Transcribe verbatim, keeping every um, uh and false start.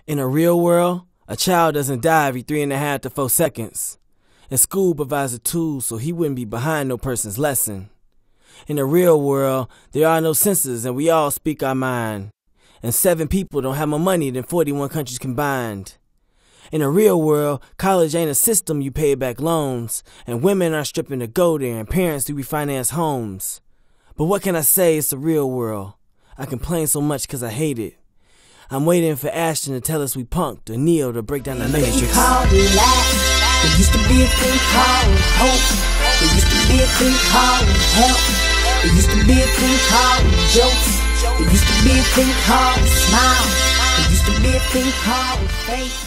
In a real world, a child doesn't die every three and a half to four seconds. And school provides a tool so he wouldn't be behind no person's lesson. In the real world, there are no censors and we all speak our mind. And seven people don't have more money than forty-one countries combined. In the real world, college ain't a system you pay back loans. And women are stripping to go there and parents do refinance homes. But what can I say, it's the real world. I complain so much cause I hate it. I'm waiting for Ashton to tell us we punked, or Neo to break down the matrix. They called it life. There used to be a thing called hope. There used to be a thing called help. There used to be a thing called jokes. There used to be a thing called smile. There used to be a thing called faith.